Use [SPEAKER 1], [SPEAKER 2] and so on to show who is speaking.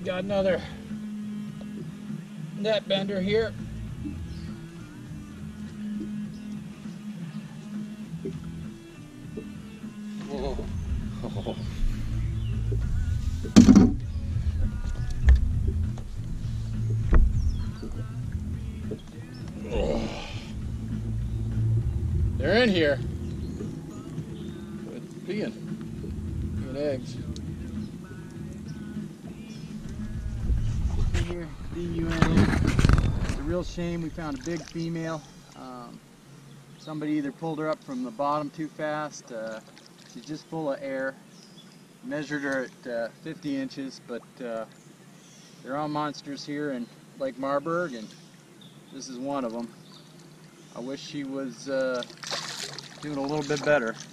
[SPEAKER 1] Got another net bender here. Whoa. Oh. Oh. They're in here. Good peeing eggs. Here, DUN. It's a real shame. We found a big female. Somebody either pulled her up from the bottom too fast. She's just full of air. Measured her at 50 inches, but they're all monsters here in Lake Marburg, and this is one of them. I wish she was doing a little bit better.